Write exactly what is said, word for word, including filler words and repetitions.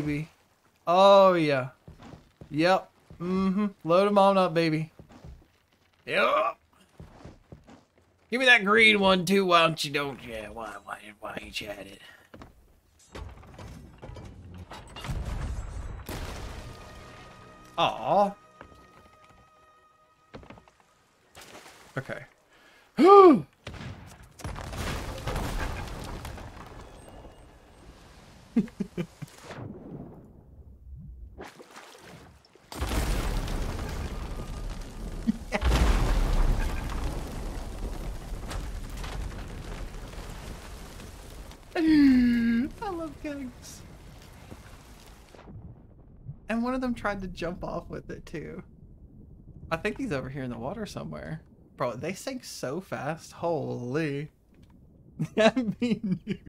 baby. Oh, yeah. Yep. Mm-hmm. Load them on up, baby. Yep. Give me that green one, too. Why don't you don't? Yeah, why, why, why ain't you at it? Aw. Okay. I love kegs. And one of them tried to jump off with it too. I think he's over here in the water somewhere. Bro, they sink so fast. Holy. I mean,